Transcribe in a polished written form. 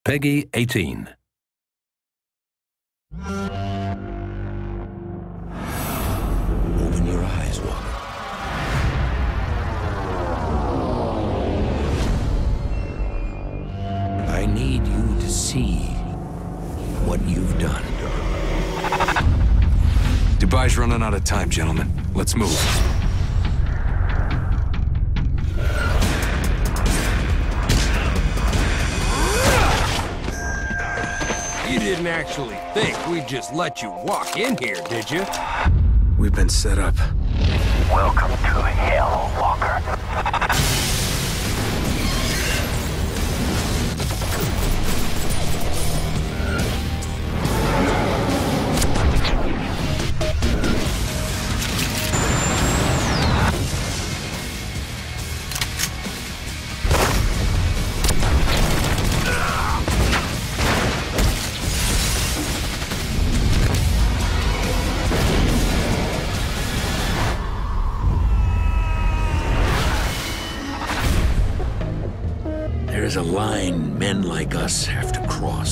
Peggy 18. Open your eyes, Walker. I need you to see what you've done. Dubai's running out of time, gentlemen. Let's move. You didn't actually think we'd just let you walk in here, did you? We've been set up. Welcome to hell, Walker. There's a line men like us have to cross.